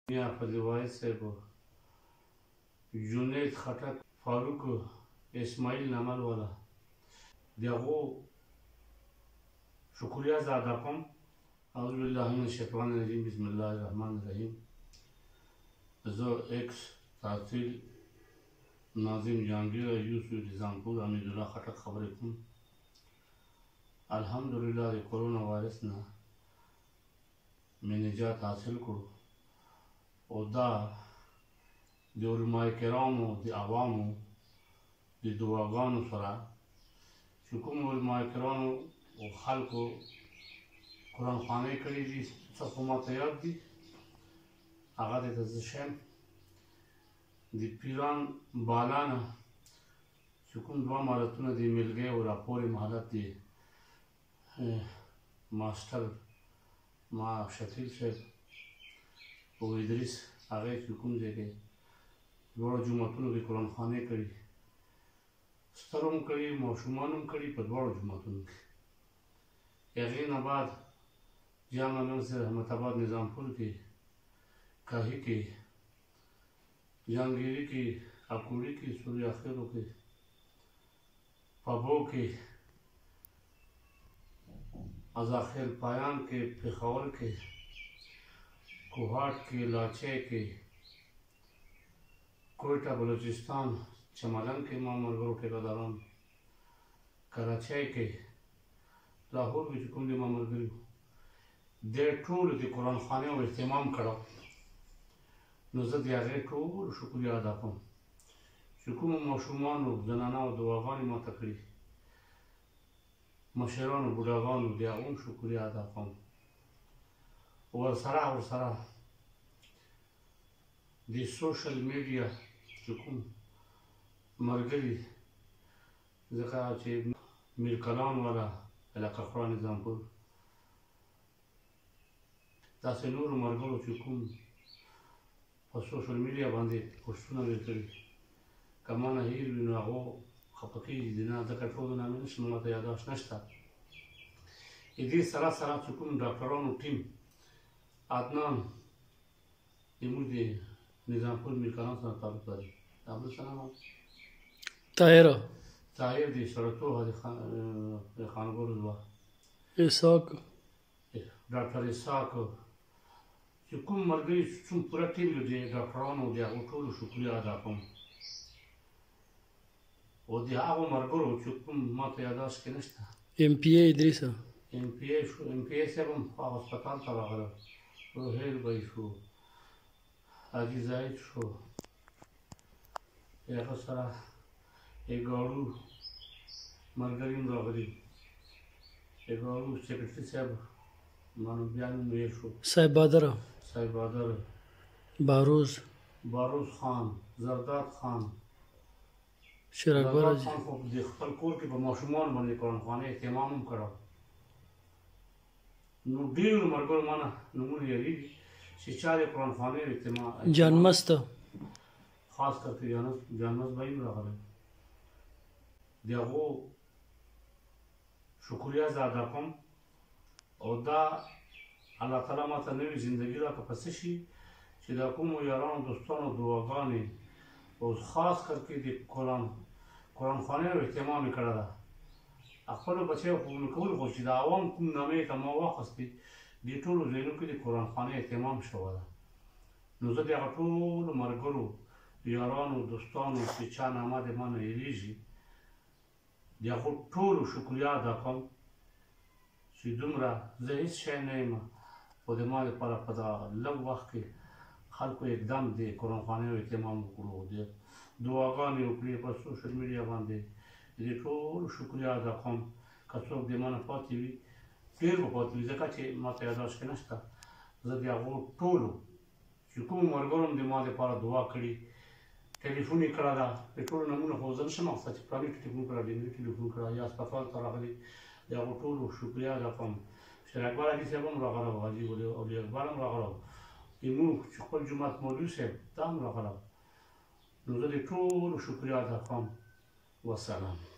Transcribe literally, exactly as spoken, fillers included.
میاں فضل صاحب، جنید خٹک، فاروق اسماعیل نمل والا دیغو شکریہ زیادہ کم. اعوذ باللہ من الشیطان الرجیم، بسم اللہ الرحمن الرحیم. زو ایکس تحصیل ناظم جہانگیر یوسف نظامپور حمید اللہ خٹک خبر کن. الحمدللہ دی کرونا وائرس نا میں نجات حاصل کرو او دا دی علماء کرامو دی عوامو دی دعاگانو سرا چکم علماء کرامو و خلقو قرآن خانه کری دی سخومات یاد دی آغا دی تزشم دی پیران بالانا چکم دو مالتون دی مل گئے و راپور محلت دی ماسٹر ما شکیل صاحب و ادریس آغای چکم دے گئے دوڑ جمعتونو دی قرآن خانه کری سترم کری موشمانم کری پا دوڑ جمعتونو کی یقین آباد جامع مسجد رحمت آباد نظامپور کی کاہی کی جہانگیری کی اکوڑی کی سوری آخروں کی پبو کی ازاخیر پایان کے پخور کے کوہاٹ کے لاچے کے کوئٹہ بلوچستان چمالن کے مامر گرو ٹھیکاداران کراچے کے لاہور کی چکم دی مامر گریو دے ٹول دی قرآن خانے و اہتمام کرو نزد یاغے ٹول شکریہ ادا کن. چکم موشومان و زنانا و دعاغانی ما تکری مشران و بڑاغان و دیاغون شکریہ ادا کن. ورسرا ورسرا دی سوشل میڈیا چکم مرگری ذکر چه میر کلان والا علاقہ خورا نظامپور داسې نورو مرګرو چې کوم په سوشل میډیا باندې پوسټونه مې کړي که ما نه هیر وي نو هغو خفه کېږي نه ځکه ټولو نامې نشم ماته یاداشت نشته. د دې سره سره چې کوم ډاکټرانو ټیم عدنان زموږ د نظامپور میر کلان سره تعلق لري د بل سلام طاهر طاهر دی سړتوه د خانګورو زوا اسحاق ډاکټر اسحاق چې کوم مرګري څوم پوره ټیم دی ډاکټرانو د هغو ټولو شکریه ادا کوم او د هغو مرګرو چې کوم ماته یاداشت کې نشته. ایم پی اے ادریس ایم پی اے شو ایم پی اے صاحب هم هغه هسپتال ته راغله روهیل بی شو حاجي زاهد شو هغه سره ایګاړو مرګري هم راغلي ایګاړو سیکرټري صاحب مانو بیان ویل شو صاحب بادر صاحب بادر باروز باروز خان زرداد خان شیر اکبر زرداد خان خو د خپل کور کې په ماشومان باندې قرآن خانه اهتمام هم کړی نو ډېرو مرګرو ما نه نومونه یادېږي چې چا د قرآن خانې اهتمام جانمست خاص کر کے جانمست بھائی هم راغلی د هغو شکریه زیاده کوم او دا الله تعالی ماته نوې زندگی راکړه په څه شي چې دا کومو یارانو دوستانو دعاګانې او خاص کر کې د قرآن قرآن خانې اهتمام یې کړی ده خپلو بچیو خو مې کول خو چې د عوام کوم نامې ته ما واخیستې دې ټولو ځایونو کې د قرآن خانې اهتمام شوی ده. نو زه د هغه ټولو ملګرو یارانو دوستانو چې چا نامه د ما نه هېرېږي د هغو ټولو شکریه ادا کوم چې دومره زه هېڅ شی نه یم خو د ما لپاره په دغه لږ وخت کې خلکو اقدام د قرآن خانې اهتمام وکړو د دعاګانې وکړې په سوشل میډیا باندې د دې ټولو شکریه ادا کوم. که څوک د ما نه پاتې وي ډېر به پاتې وي ځکه چې ماته یاداشت کې نشته. زه د هغو ټولو چې کومو ملګرو هم د ما لپاره دعا کړي ټلیفون یې کړی ده د ټولو نومونه خو زه نشم اخیستی چې فلاني ټلیفون کړی ډېنګي ټلیفون کړی یا هسپتال ته راغلي د هغو ټولو شکریه ادا کوم. شیر اکبر علي صاحب هم راغلی و حاجي اولي اکبر هم راغلی و زموږ چې خپل جومات مولوي صاحب دا هم راغلی و. نو زه د ټولو شکریه ادا کوم. والسلام.